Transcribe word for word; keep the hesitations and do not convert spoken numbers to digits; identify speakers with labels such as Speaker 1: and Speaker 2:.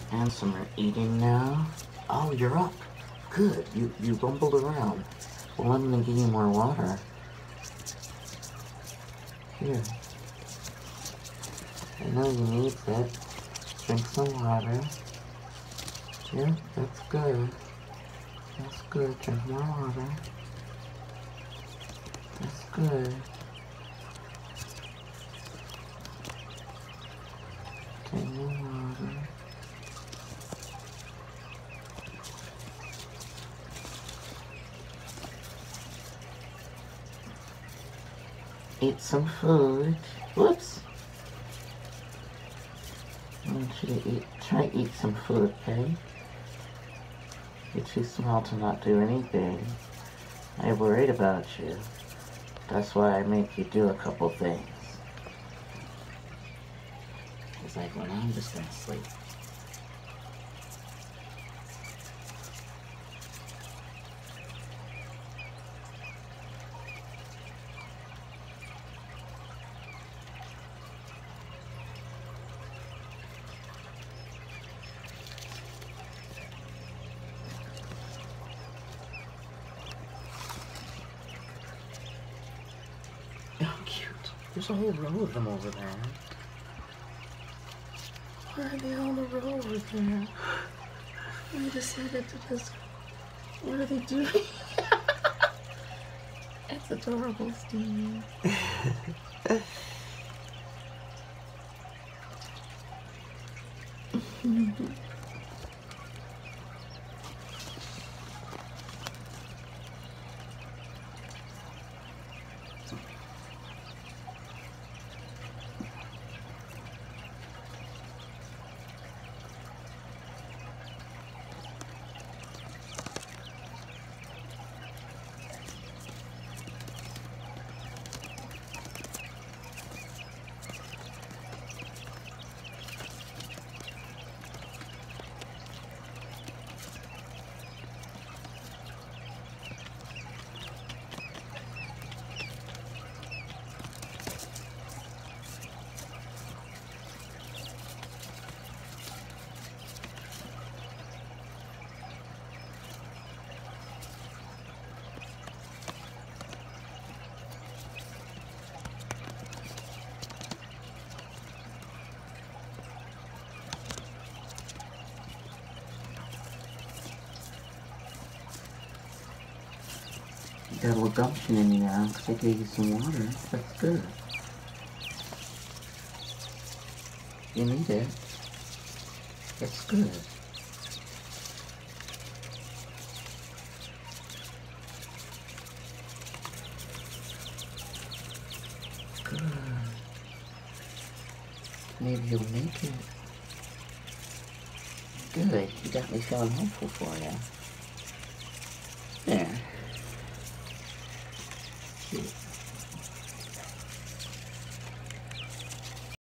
Speaker 1: And some are eating now. Oh, you're up. Good. You, you rumbled around. Well, I'm gonna give you more water. Here. I know you need it. Drink some water. Yeah, that's good. That's good. Drink more water. That's good. Drink more water. Eat some food. Whoops. I want you to eat, try to eat some food, okay? You're too small to not do anything. I worried about you. That's why I make you do a couple things. It's like, well, I'm just gonna sleep. Oh, cute. There's a whole row of them over there. Why are they all in a row over there? I decided to just... What are they doing? That's adorable, Steve. You got a little gumption in you now because I gave you some water. That's good. You need it. It's good. Good. Maybe you'll make it. Good. You got me feeling hopeful for you.